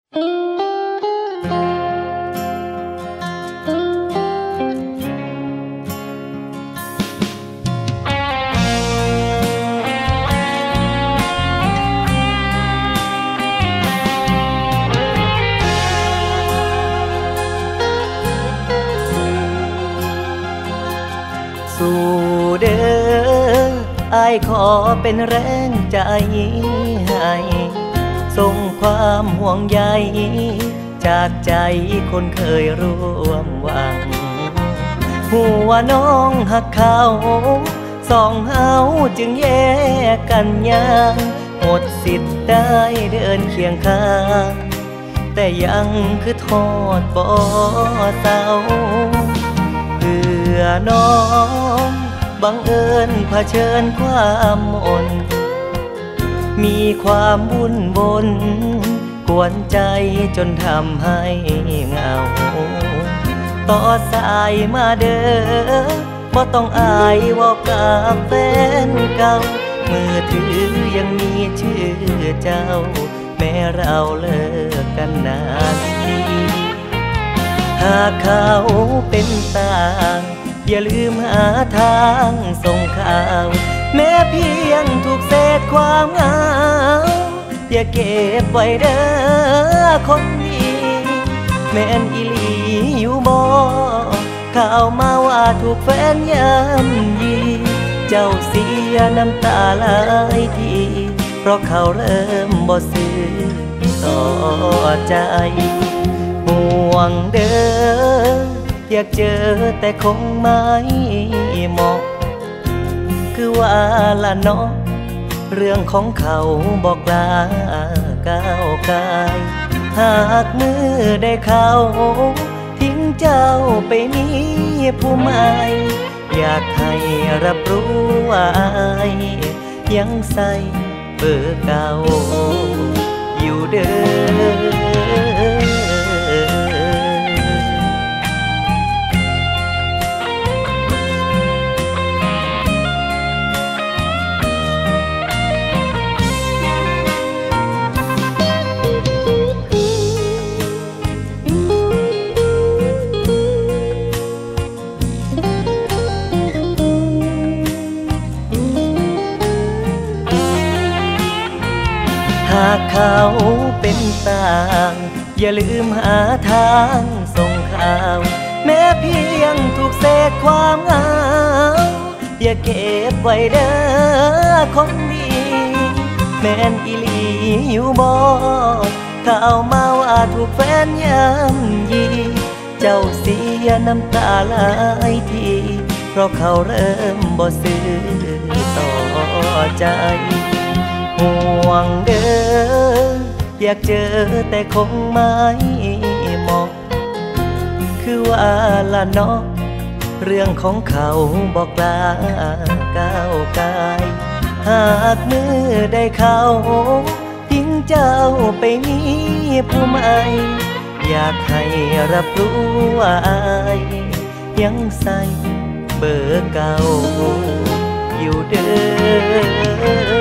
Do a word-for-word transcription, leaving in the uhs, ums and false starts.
สู่เด้ออ้ายขอเป็นแรงใจให้ส่งความห่วงใยจากใจคนเคยร่วมหวังหัวน้องหักเขาสองเฮาจึงแยกกันยังหมดสิทธิ์ได้เดินเคียงข้างแต่ยังคือทอดบ่เศร้าเพื่อน้องบังเอิญเผชิญความมนมีความวุ่นวนกวนใจจนทำให้เหงาต่อสายมาเด้อบ่ต้องอายว่ากับแฟนเก่ามือถือยังมีชื่อเจ้าแม้เราเลิกกันนานทีหากเขาเป็นต่างอย่าลืมหาทางส่งข่าวแม้เพียงถูกเศษความเหงาอย่าเก็บไว้เด้อคนดีแม่นอีหลีอยู่บ่ข่าวมาว่าถูกแฟนย่ำยีเจ้าเสียน้ำตาหลายทีเพราะเขาเริ่มบ่ซื่อต่อใจห่วงเด้ออยากเจอแต่คงไม่เหมาะคือว่าละเนาะเรื่องของเขาบอกลาก้าวกายหากมือได้เขาทิ้งเจ้าไปมีผู้ใหม่อยากให้รับรู้ว่าอายยังใส่เบอร์เก่าอยู่เด้อหากเขาเป็นต่างอย่าลืมหาทางส่งข่าวแม้เพียงถูกเศษความเหงาอย่าเก็บไว้เด้อคนดีแม่นอีหลีอยู่บ่ข่าวมาว่าถูกแฟนย่ำยีเจ้าเสียน้ำตาหลายทีเพราะเขาเริ่มบ่ซื่อต่อใจห่วงเด้ออยากเจอแต่คงไม่เหมาะคือว่าละเนาะเรื่องของเขาบอกลาก้าวกายหากมือได้เขาทิ้งเจ้าไปมีผู้ใหม่อยากให้รับรู้ว่าอายยังใส่เบอร์เก่าอยู่เด้อ